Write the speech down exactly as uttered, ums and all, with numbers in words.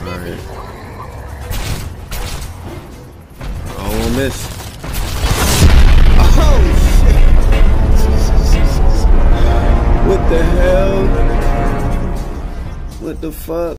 Alright. I won't miss. Oh shit! What the hell? What the fuck?